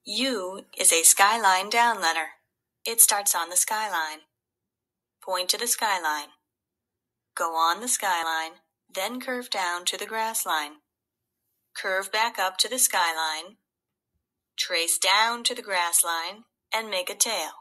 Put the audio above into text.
U is a skyline down letter. It starts on the skyline. Point to the skyline. Go on the skyline, then curve down to the grass line. Curve back up to the skyline. Trace down to the grass line and make a tail.